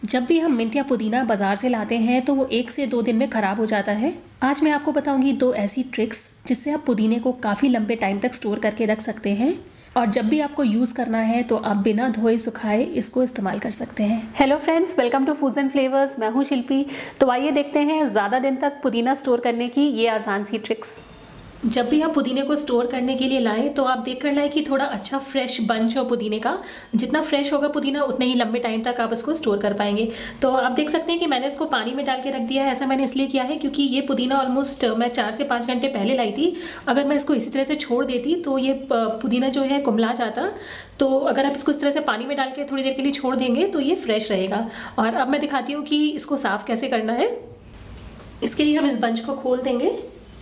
जब भी हम मिंट या पुदीना बाजार से लाते हैं तो वो 1 से 2 दिन में ख़राब हो जाता है। आज मैं आपको बताऊंगी 2 ऐसी ट्रिक्स जिससे आप पुदीने को काफ़ी लंबे टाइम तक स्टोर करके रख सकते हैं और जब भी आपको यूज़ करना है तो आप बिना धोए सुखाए इसको इस्तेमाल कर सकते हैं। Hello friends, welcome to foods and flavours. मैं हूँ शिल्पी। तो आइए देखते हैं ज़्यादा दिन तक पुदीना स्टोर करने की ये आसान सी ट्रिक्स। जब भी आप पुदीने को स्टोर करने के लिए लाएं तो आप देख कर लाएं कि थोड़ा अच्छा फ्रेश बंच हो पुदीने का। जितना फ्रेश होगा पुदीना उतने ही लंबे टाइम तक आप इसको स्टोर कर पाएंगे। तो आप देख सकते हैं कि मैंने इसको पानी में डाल के रख दिया है। ऐसा मैंने इसलिए किया है क्योंकि ये पुदीना ऑलमोस्ट मैं 4 से 5 घंटे पहले लाई थी। अगर मैं इसको इसी तरह से छोड़ देती तो ये पुदीना जो है कुम्हला जाता। तो अगर आप इसको इस तरह से पानी में डाल के थोड़ी देर के लिए छोड़ देंगे तो ये फ्रेश रहेगा। और अब मैं दिखाती हूँ कि इसको साफ़ कैसे करना है। इसके लिए हम इस बंच को खोल देंगे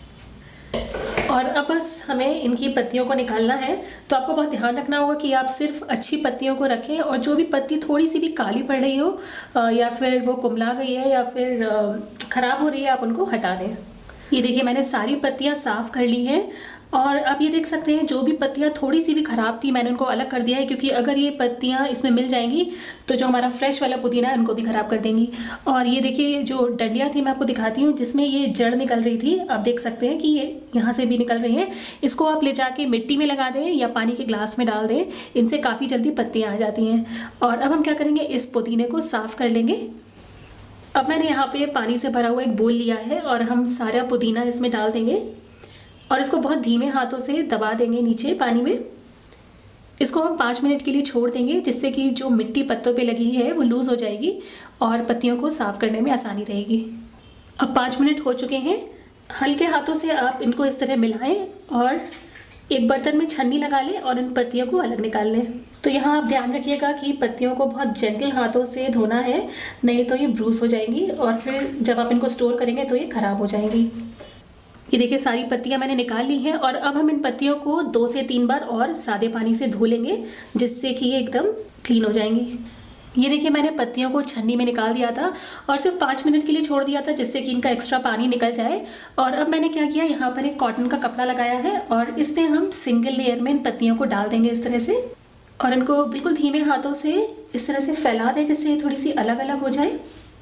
और अब बस हमें इनकी पत्तियों को निकालना है। तो आपको बहुत ध्यान रखना होगा कि आप सिर्फ अच्छी पत्तियों को रखें और जो भी पत्ती थोड़ी सी भी काली पड़ रही हो या फिर वो कुम्हला गई है या फिर ख़राब हो रही है, आप उनको हटा दें। ये देखिए, मैंने सारी पत्तियां साफ़ कर ली हैं और आप ये देख सकते हैं जो भी पत्तियां थोड़ी सी भी ख़राब थी मैंने उनको अलग कर दिया है, क्योंकि अगर ये पत्तियां इसमें मिल जाएंगी तो जो हमारा फ्रेश वाला पुदीना है उनको भी ख़राब कर देंगी। और ये देखिए, जो डंडियां थी मैं आपको दिखाती हूँ जिसमें ये जड़ निकल रही थी। आप देख सकते हैं कि ये यहाँ से भी निकल रही हैं। इसको आप ले जाके मिट्टी में लगा दें या पानी के ग्लास में डाल दें। इनसे काफ़ी जल्दी पत्तियाँ आ जाती हैं। और अब हम क्या करेंगे, इस पुदीने को साफ़ कर लेंगे। अब मैंने यहाँ पे पानी से भरा हुआ एक बोल लिया है और हम सारा पुदीना इसमें डाल देंगे और इसको बहुत धीमे हाथों से दबा देंगे नीचे पानी में। इसको हम 5 मिनट के लिए छोड़ देंगे जिससे कि जो मिट्टी पत्तों पे लगी है वो लूज़ हो जाएगी और पत्तियों को साफ़ करने में आसानी रहेगी। अब 5 मिनट हो चुके हैं। हल्के हाथों से आप इनको इस तरह मिलाएं और एक बर्तन में छन्नी लगा लें और इन पत्तियों को अलग निकाल लें। तो यहाँ आप ध्यान रखिएगा कि पत्तियों को बहुत जेंटल हाथों से धोना है, नहीं तो ये ब्रूस हो जाएंगी और फिर जब आप इनको स्टोर करेंगे तो ये ख़राब हो जाएंगी। ये देखिए, सारी पत्तियां मैंने निकाल ली हैं और अब हम इन पत्तियों को 2 से 3 बार और सादे पानी से धो लेंगे जिससे कि ये एकदम क्लीन हो जाएंगी। ये देखिए, मैंने पत्तियों को छन्नी में निकाल दिया था और सिर्फ 5 मिनट के लिए छोड़ दिया था जिससे कि इनका एक्स्ट्रा पानी निकल जाए। और अब मैंने क्या किया, यहाँ पर एक कॉटन का कपड़ा लगाया है और इसमें हम सिंगल लेयर में इन पत्तियों को डाल देंगे इस तरह से और इनको बिल्कुल धीमे हाथों से इस तरह से फैला दें जिससे ये थोड़ी सी अलग अलग हो जाए।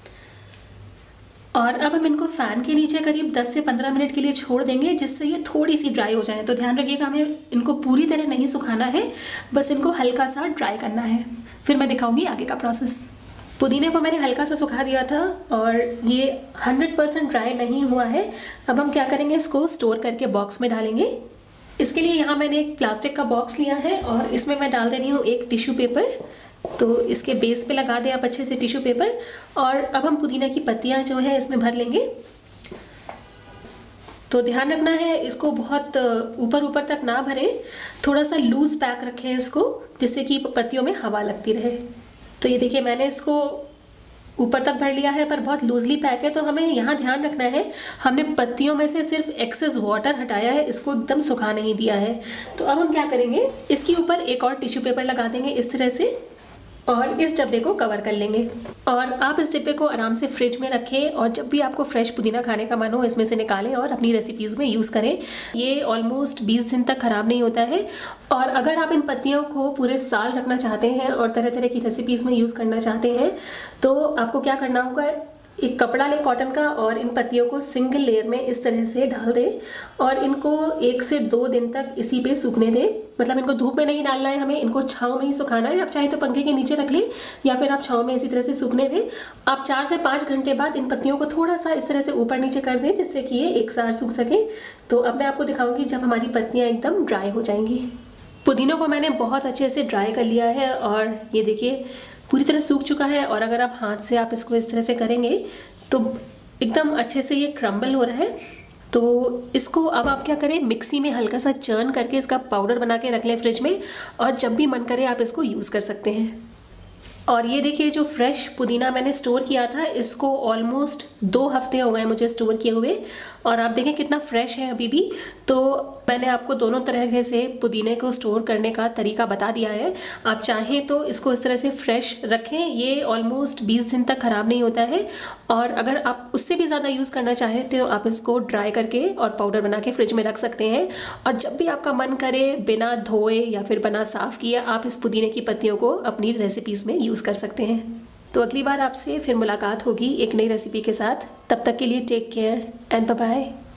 और अब हम इनको फ़ैन के नीचे करीब 10 से 15 मिनट के लिए छोड़ देंगे जिससे ये थोड़ी सी ड्राई हो जाए। तो ध्यान रखिएगा, हमें इनको पूरी तरह नहीं सुखाना है, बस इनको हल्का सा ड्राई करना है। फिर मैं दिखाऊंगी आगे का प्रोसेस। पुदीने को मैंने हल्का सा सुखा दिया था और ये 100% ड्राई नहीं हुआ है। अब हम क्या करेंगे, इसको स्टोर करके बॉक्स में डालेंगे। इसके लिए यहाँ मैंने एक प्लास्टिक का बॉक्स लिया है और इसमें मैं डाल दे रही हूँ एक टिश्यू पेपर। तो इसके बेस पे लगा दें आप अच्छे से टिश्यू पेपर। और अब हम पुदीना की पत्तियां जो है इसमें भर लेंगे। तो ध्यान रखना है, इसको बहुत ऊपर ऊपर तक ना भरें, थोड़ा सा लूज पैक रखें इसको जिससे कि पत्तियों में हवा लगती रहे। तो ये देखिए, मैंने इसको ऊपर तक भर लिया है पर बहुत लूजली पैक है। तो हमें यहाँ ध्यान रखना है, हमने पत्तियों में से सिर्फ एक्सेस वाटर हटाया है, इसको एकदम सुखा नहीं दिया है। तो अब हम क्या करेंगे, इसके ऊपर एक और टिश्यू पेपर लगा देंगे इस तरह से और इस डब्बे को कवर कर लेंगे। और आप इस डिब्बे को आराम से फ्रिज में रखें और जब भी आपको फ्रेश पुदीना खाने का मन हो इसमें से निकालें और अपनी रेसिपीज़ में यूज़ करें। ये ऑलमोस्ट 20 दिन तक ख़राब नहीं होता है। और अगर आप इन पत्तियों को पूरे साल रखना चाहते हैं और तरह तरह की रेसिपीज़ में यूज़ करना चाहते हैं तो आपको क्या करना होगा, एक कपड़ा लें कॉटन का और इन पत्तियों को सिंगल लेयर में इस तरह से डाल दें और इनको 1 से 2 दिन तक इसी पे सूखने दें। मतलब इनको धूप में नहीं डालना है, हमें इनको छांव में ही सुखाना है। आप चाहे तो पंखे के नीचे रख लें या फिर आप छांव में इसी तरह से सूखने दें। आप 4 से 5 घंटे बाद इन पत्तियों को थोड़ा सा इस तरह से ऊपर नीचे कर दें जिससे कि ये एक साथ सूख सकें। तो अब मैं आपको दिखाऊंगी जब हमारी पत्तियाँ एकदम ड्राई हो जाएंगी। पुदीनों को मैंने बहुत अच्छे से ड्राई कर लिया है और ये देखिए पूरी तरह सूख चुका है। और अगर आप हाथ से आप इसको इस तरह से करेंगे तो एकदम अच्छे से ये क्रम्बल हो रहा है। तो इसको अब आप क्या करें, मिक्सी में हल्का सा चर्न करके इसका पाउडर बना के रख लें फ्रिज में और जब भी मन करे आप इसको यूज़ कर सकते हैं। और ये देखिए, जो फ्रेश पुदीना मैंने स्टोर किया था इसको ऑलमोस्ट 2 हफ्ते हो गए मुझे स्टोर किए हुए और आप देखें कितना फ्रेश है अभी भी। तो मैंने आपको दोनों तरह से पुदीने को स्टोर करने का तरीका बता दिया है। आप चाहें तो इसको इस तरह से फ्रेश रखें, ये ऑलमोस्ट 20 दिन तक ख़राब नहीं होता है। और अगर आप उससे भी ज़्यादा यूज़ करना चाहें तो आप इसको ड्राई करके और पाउडर बना के फ्रिज में रख सकते हैं। और जब भी आपका मन करे बिना धोए या फिर बिना साफ़ किए आप इस पुदीने की पत्तियों को अपनी रेसिपीज़ में यूज़ कर सकते हैं। तो अगली बार आपसे फिर मुलाकात होगी एक नई रेसिपी के साथ। तब तक के लिए take care and bye bye.